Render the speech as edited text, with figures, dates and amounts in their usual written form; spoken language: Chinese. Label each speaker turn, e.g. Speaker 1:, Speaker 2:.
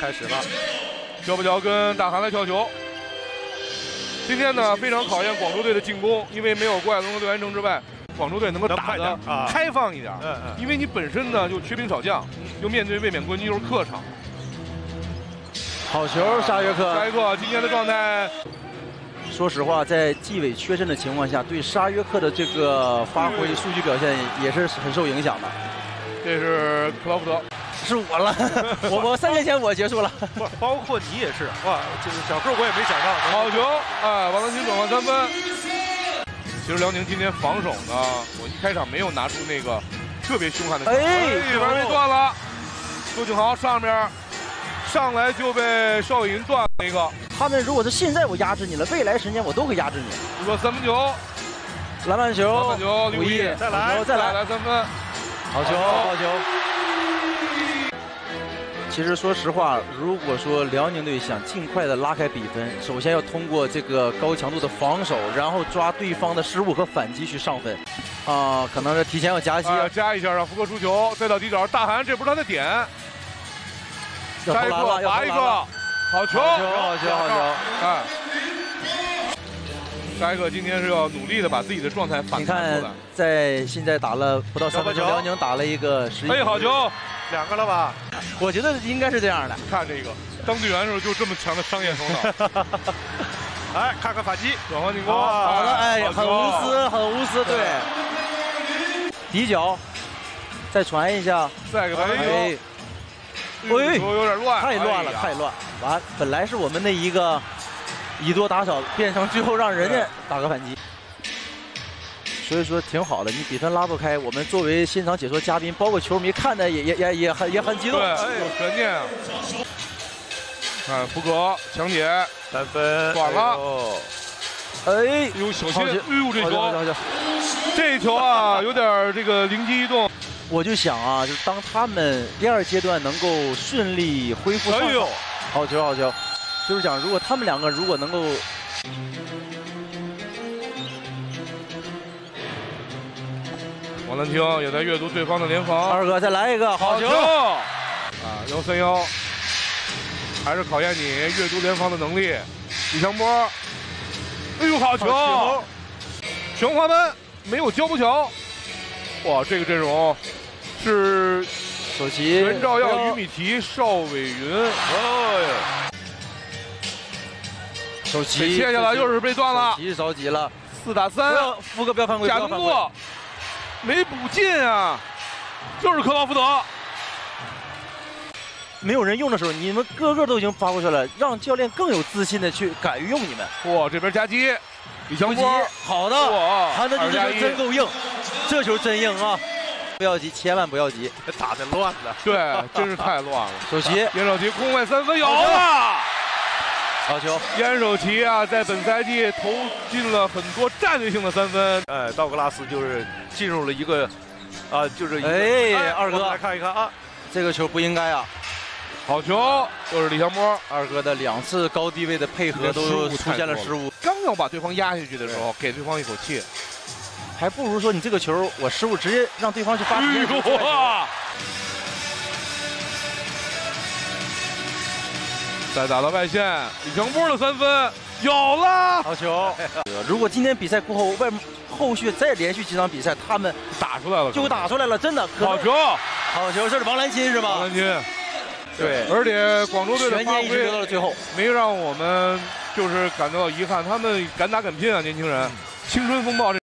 Speaker 1: 开始了。
Speaker 2: 焦不焦跟大韩来跳球。今天呢，非常考验广州队的进攻，因为没有郭海龙和刘元成之外，广州队能够打得开放一点。因为你本身呢就缺兵少将，又面对卫冕冠军又是客场。
Speaker 3: 好球，沙约克！
Speaker 2: 沙约克今天的状态，
Speaker 3: 说实话，在季伟缺阵的情况下，对沙约克的这个发挥、数据表现也是很受影响的。
Speaker 2: 这是克劳福德。
Speaker 3: 是我了，我3年前我结束了，
Speaker 1: 不，包括你也是哇！这个小个我也没想到。
Speaker 2: 好球！哎，王德清转换3分。其实辽宁今天防守呢，我一开场没有拿出那个特别凶悍的。哎，这边被断了。周景豪上面上来就被邵雨银断了一个。
Speaker 3: 他们如果是现在我压制你了，未来10年我都会压制你。
Speaker 2: 如果3分球，
Speaker 3: 篮板球，
Speaker 2: 刘毅
Speaker 1: 再来
Speaker 2: 3分，
Speaker 3: 好球，好球。 其实说实话，如果说辽宁队想尽快的拉开比分，首先要通过这个高强度的防守，然后抓对方的失误和反击去上分。可能是提前要夹击，
Speaker 2: 要加一下让福哥出球，再到底角，大韩这不是他的点。
Speaker 3: 下一个
Speaker 2: 拔一个，好球，
Speaker 3: 好球，
Speaker 2: 哎。 沙克今天是要努力的把自己的状态反弹出来。
Speaker 3: 在现在打了不到3分钟，辽宁打了一个11。
Speaker 2: 哎，好球
Speaker 1: ，2个了吧？
Speaker 3: 我觉得应该是这样的。
Speaker 2: 看这个，当队员的时候就这么强的商业头脑。
Speaker 1: 哎，看看反击，
Speaker 2: 转换进攻。
Speaker 3: 好的，哎，很无私，很无私，对。底角，再传一下，
Speaker 2: 再给白球。
Speaker 3: 哎，
Speaker 2: 球有点乱，
Speaker 3: 太乱了，太乱。完，本来是我们那一个。 以多打少，变成最后让人家打个反击，所以说挺好的。你比分拉不开，我们作为现场解说嘉宾，包括球迷看的也很激动。
Speaker 2: 对，有悬念啊！看福格强解
Speaker 1: 3分，
Speaker 2: 短了。
Speaker 3: 哎，
Speaker 2: 呦，小心！哎呦，这球啊，有点这个灵机一动。
Speaker 3: 我就想啊，就是当他们第2阶段能够顺利恢复上手，好球，好球。 就是讲，如果他们2个如果能够，
Speaker 2: 王兰清也在阅读对方的联防。
Speaker 3: 二哥再来一个好球！
Speaker 2: 啊，131，还是考验你阅读联防的能力。李强波，哎呦，好球！全华班没有焦不桥。哇，这个阵容是
Speaker 3: 首席
Speaker 2: 袁兆耀、于米提、邵伟云。哎。
Speaker 3: 手旗
Speaker 2: 切下来又是被断了，
Speaker 3: 手旗着急了
Speaker 2: ，4打3，
Speaker 3: 福哥不要犯规，
Speaker 2: 假动作，没补进啊，就是克劳福德。
Speaker 3: 没有人用的时候，你们个个都已经发挥出来了，让教练更有自信的去敢于用你们。
Speaker 2: 哇，这边夹击，李强波，
Speaker 3: 好的，他的这球真够硬，这球真硬啊！不要急，千万不要急，
Speaker 1: 打得乱了，
Speaker 2: 对，真是太乱了。
Speaker 3: 手旗，
Speaker 2: 严守奇空外3分有了。
Speaker 3: 好球！
Speaker 2: 严守奇啊，在本赛季投进了很多战略性的3分。
Speaker 1: 哎，道格拉斯就是进入了一个，就是
Speaker 3: 哎，二哥
Speaker 1: 来看一看啊，
Speaker 3: 这个球不应该啊！
Speaker 2: 好球，又是李强波。
Speaker 3: 二哥的2次高低位的配合都出现了失误。
Speaker 2: 刚要把对方压下去的时候，给对方一口气，
Speaker 3: 还不如说你这个球我失误，直接让对方去发时间。
Speaker 2: 再打到外线，李强波的3分有了，
Speaker 3: 好球！如果今天比赛过后，后续再连续几场比赛，他们
Speaker 2: 打出来了，
Speaker 3: 就打出来了，真的。
Speaker 2: 好球，
Speaker 3: 好球！这是王兰钦是吧？
Speaker 2: 王兰钦，
Speaker 3: 对。
Speaker 2: 而且广州队的发挥
Speaker 3: 一直留到了最后，
Speaker 2: 没让我们就是感到遗憾，他们敢打敢拼啊，年轻人，青春风暴这。